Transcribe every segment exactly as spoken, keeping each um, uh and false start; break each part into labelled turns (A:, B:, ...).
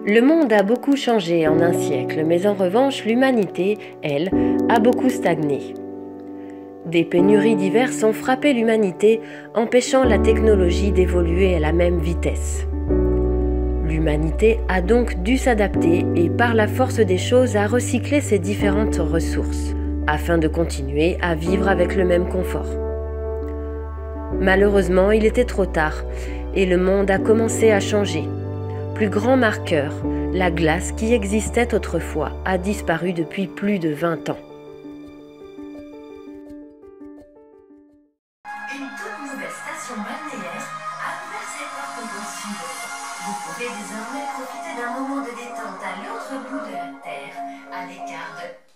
A: Le monde a beaucoup changé en un siècle, mais en revanche, l'humanité, elle, a beaucoup stagné. Des pénuries diverses ont frappé l'humanité, empêchant la technologie d'évoluer à la même vitesse. L'humanité a donc dû s'adapter et, par la force des choses, a recyclé ses différentes ressources, afin de continuer à vivre avec le même confort. Malheureusement, il était trop tard, et le monde a commencé à changer. Plus grand marqueur, la glace qui existait autrefois a disparu depuis plus de vingt ans.
B: Une toute nouvelle station balnéaire a ouvert ses portes au sud. Vous pouvez désormais profiter d'un moment de détente à l'autre bout de la Terre, à l'écart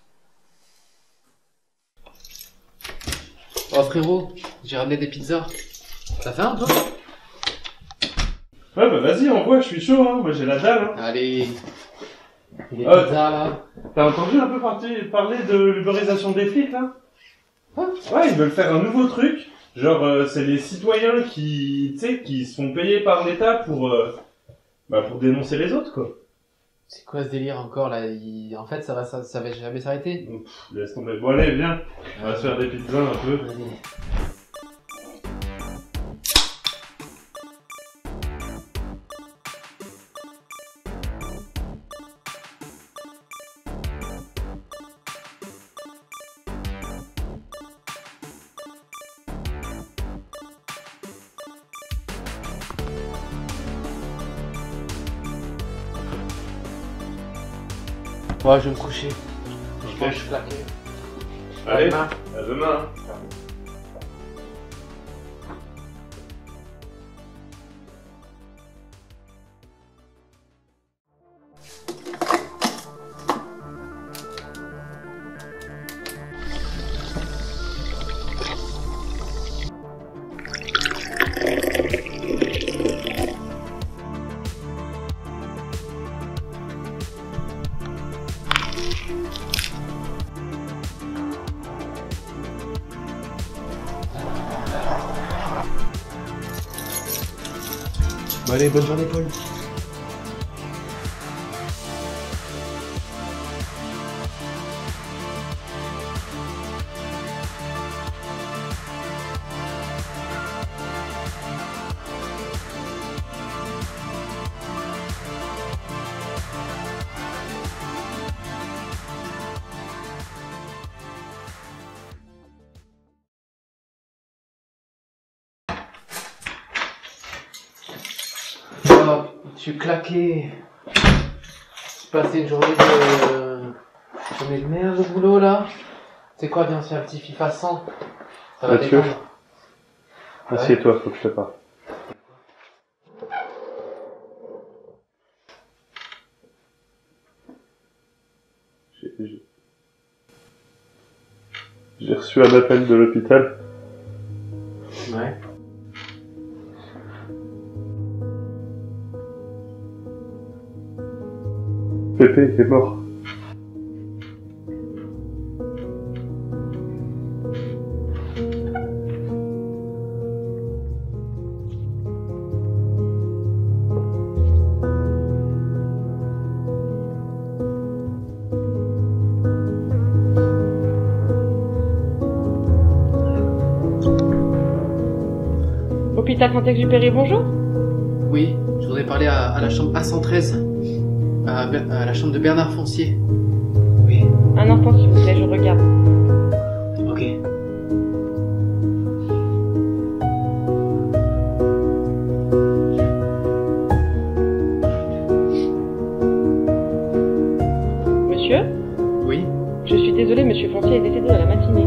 B: de...
C: Oh frérot, j'ai ramené des pizzas. T'as faim toi?
D: Ouais bah vas-y, envoie, je suis chaud, hein. Moi j'ai la dalle. Hein.
C: Allez. Les
D: Oh,
C: pizzas là.
D: T'as entendu un peu parti- parler de l'uberisation des flics là?
C: Quoi?
D: Ouais, ils veulent faire un nouveau truc. Genre euh, c'est les citoyens qui, tu sais, qui se font payer par l'État pour, euh, bah, pour dénoncer les autres quoi.
C: C'est quoi ce délire encore là? Il- En fait ça va, ça, ça va jamais s'arrêter.
D: Donc, pff, laisse tomber. Bon allez, viens. On va se faire des pizzas un peu.
C: Vas-y. Ouais, je vais me coucher. Je
D: Ok.
C: pense que je suis claqué.
D: Allez,
C: demain.
D: à demain. hein.
C: Bon allez, bonne journée Paul. Oh, je suis claqué. J'ai passé une journée de... journée de merde au boulot là. C'est quoi, viens, on se fait un petit FIFA cent. Ça va
D: Mathieu.
C: détendre.
D: Assieds-toi, faut que je te parle. J'ai- j'ai- J'ai reçu un appel de l'hôpital.
C: Ouais.
D: Pépé est mort.
E: Hôpital Saint-Exupéry, bonjour.
C: Oui, je voudrais parler à, à la chambre A cent treize. À, Ber- à la chambre de Bernard Foncier. Oui.
E: Un instant, s'il vous plaît, je regarde.
C: Ok.
E: Monsieur,
C: Oui.
E: je suis désolée, monsieur Foncier est décédé dans la matinée.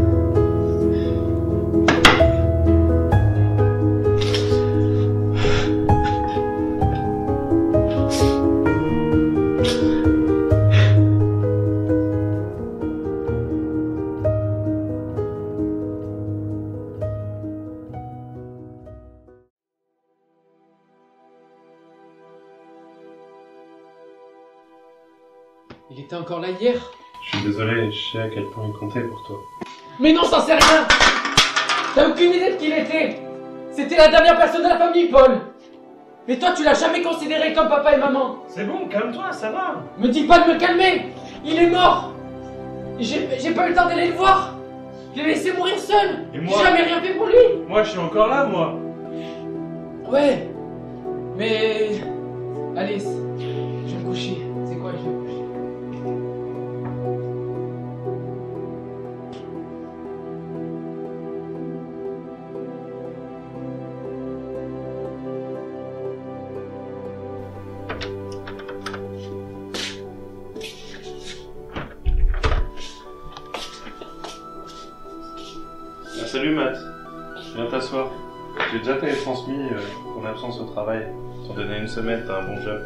C: Il était encore là hier?
D: Je suis désolé, je sais à quel point il comptait pour toi.
C: Mais non, ça sait rien! T'as aucune idée de qui il était! C'était la dernière personne de la famille, Paul!
F: Mais toi, tu l'as jamais considéré comme papa et maman.
D: C'est bon, calme-toi, ça va.
F: Me dis pas de me calmer. Il est mort. J'ai j'ai pas eu le temps d'aller le voir. Je l'ai laissé mourir seul.
D: Et
F: J'ai
D: moi
F: jamais rien fait pour lui.
D: Moi, je suis encore là, moi.
F: Ouais. Mais... Allez, je vais me coucher. C'est quoi, je vais me coucher.
D: Ah, salut Matt, viens t'asseoir. J'ai déjà télétransmis euh, ton absence au travail. T'en donner une semaine, t'as un bon job.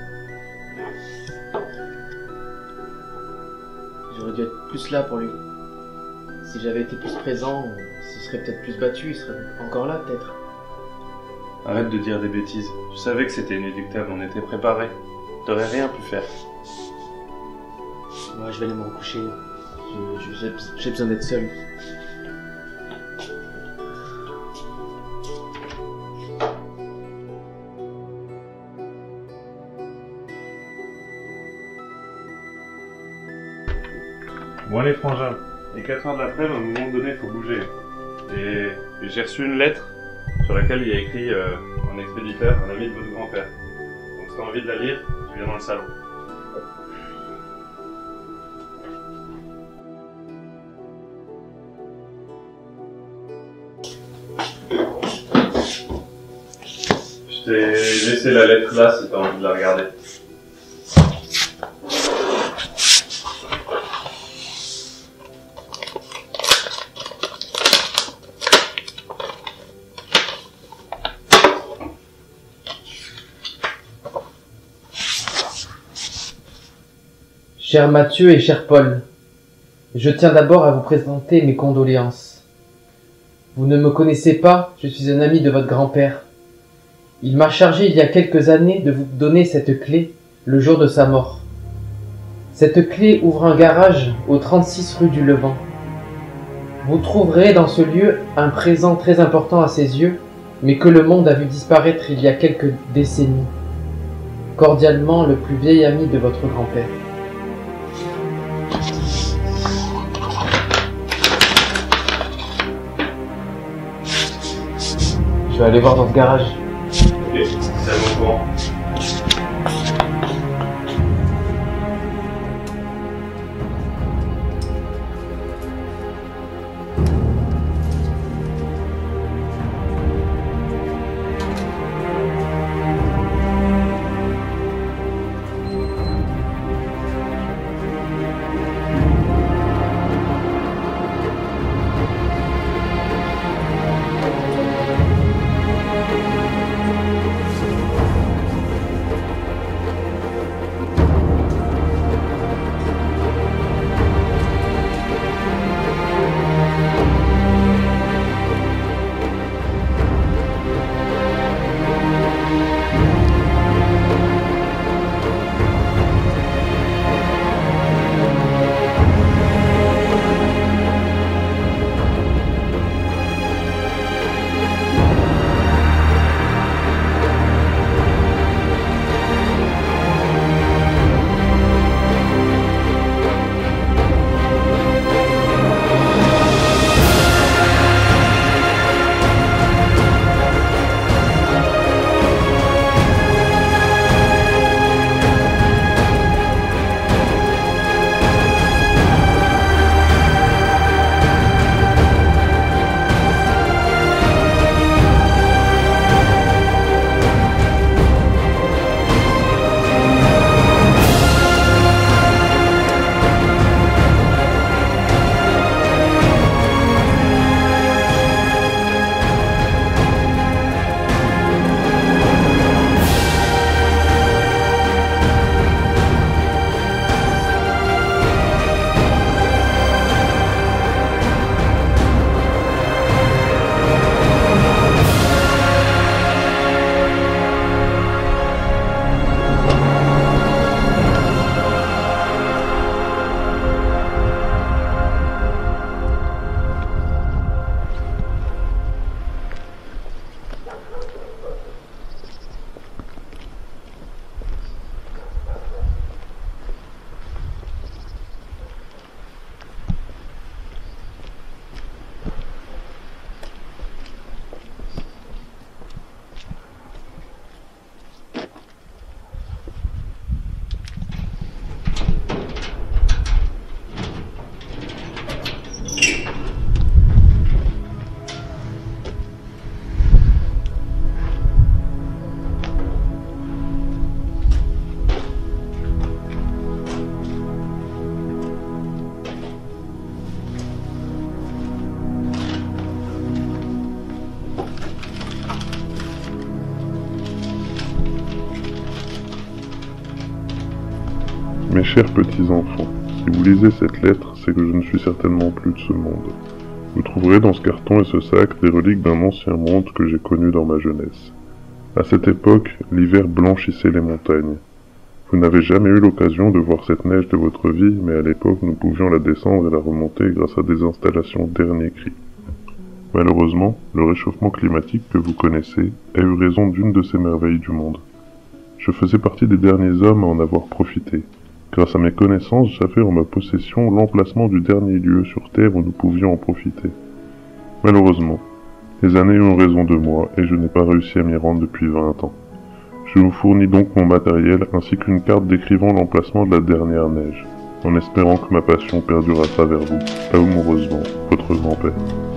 C: J'aurais dû être plus là pour lui. Si j'avais été plus présent, il se serait peut-être plus battu, il serait encore là peut-être.
D: Arrête de dire des bêtises. Tu savais que c'était inéluctable, on était préparés. T'aurais rien pu faire.
C: Moi, je vais aller me recoucher. Je- je- J'ai j'ai besoin d'être seul.
D: Bon les frangins, les quatre heures de l'après-midi, à un moment donné, il faut bouger. Et, et j'ai reçu une lettre sur laquelle il y a écrit euh, un expéditeur, un ami de votre grand-père. Donc si t'as envie de la lire, tu viens dans le salon. Je t'ai laissé la lettre là si t'as envie de la regarder.
C: Cher Mathieu et cher Paul, je tiens d'abord à vous présenter mes condoléances. Vous ne me connaissez pas, je suis un ami de votre grand-père. Il m'a chargé il y a quelques années de vous donner cette clé le jour de sa mort. Cette clé ouvre un garage au trente-six rue du Levant. Vous trouverez dans ce lieu un présent très important à ses yeux, mais que le monde a vu disparaître il y a quelques décennies. Cordialement, le plus vieil ami de votre grand-père. Je vais aller voir dans ce garage.
D: Ok, c'est mon courant.
G: Mes chers petits-enfants, si vous lisez cette lettre, c'est que je ne suis certainement plus de ce monde. Vous trouverez dans ce carton et ce sac des reliques d'un ancien monde que j'ai connu dans ma jeunesse. À cette époque, l'hiver blanchissait les montagnes. Vous n'avez jamais eu l'occasion de voir cette neige de votre vie, mais à l'époque nous pouvions la descendre et la remonter grâce à des installations dernier cri. Malheureusement, le réchauffement climatique que vous connaissez a eu raison d'une de ces merveilles du monde. Je faisais partie des derniers hommes à en avoir profité. Grâce à mes connaissances, j'avais en ma possession l'emplacement du dernier lieu sur Terre où nous pouvions en profiter. Malheureusement, les années ont raison de moi et je n'ai pas réussi à m'y rendre depuis vingt ans. Je vous fournis donc mon matériel ainsi qu'une carte décrivant l'emplacement de la dernière neige, en espérant que ma passion perdure à travers vous, amoureusement, votre grand-père.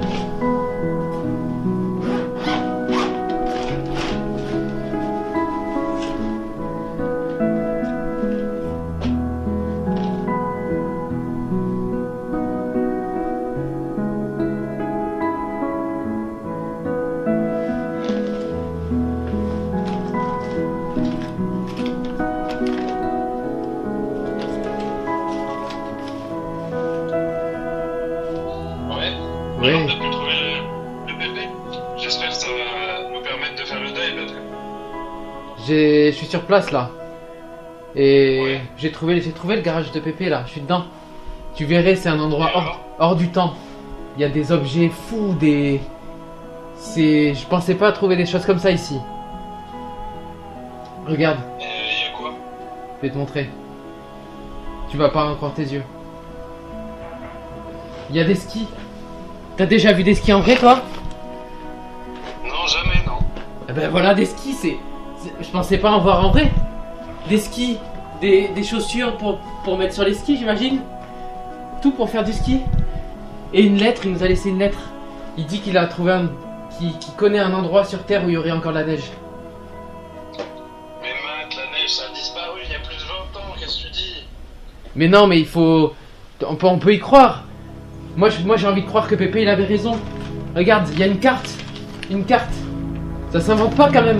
C: Oui.
D: On a pu trouver le, le bébé. J'espère que ça va nous permettre de faire le deuil, Patrick.
C: J'ai... Je suis sur place là. Et
D: Ouais.
C: j'ai trouvé... j'ai trouvé le garage de Pépé là, je suis dedans. Tu verrais, c'est un endroit
D: Et
C: hors...
D: alors
C: hors du temps. Il y a des objets fous, des... C'est... Je pensais pas trouver des choses comme ça ici. Regarde,
D: Et il y a quoi?
C: je vais te montrer. Tu vas pas en croire tes yeux. Il y a des skis. T'as déjà vu des skis en vrai, toi?
D: Non, jamais, non.
C: Eh ben voilà, des skis, c'est... c'est- Je pensais pas en voir en vrai. Des skis, des, des chaussures pour, pour mettre sur les skis, j'imagine. Tout pour faire du ski. Et une lettre, il nous a laissé une lettre. Il dit qu'il a trouvé un... qu'il qu'il connaît un endroit sur Terre où il y aurait encore de la neige.
D: Mais Matt, la neige, ça a disparu il y a plus de vingt ans, qu'est-ce que tu dis?
C: Mais non, mais il faut... On peut, on peut y croire. Moi, je- moi j'ai envie de croire que Pépé, il avait raison. Regarde, il y a une carte. Une carte. Ça s'invente pas quand même.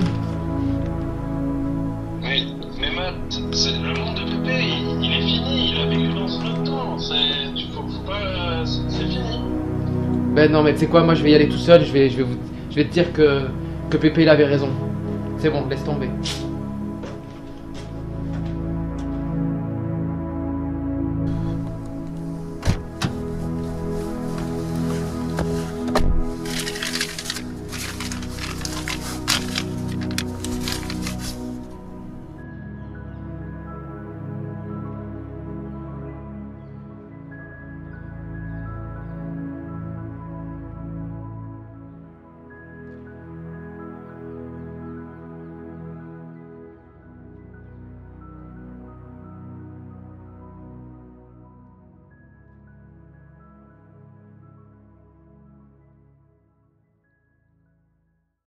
D: Mais, mais Matt, c'est, le monde de Pépé, il, il est fini, il a vécu dans un autre temps, c'est... Tu faut, faut pas... C'est, c'est fini.
C: Ben non, mais tu sais quoi, moi je vais y aller tout seul. Je vais, je vais, vous, je vais te dire que, que Pépé, il avait raison. C'est bon, laisse tomber.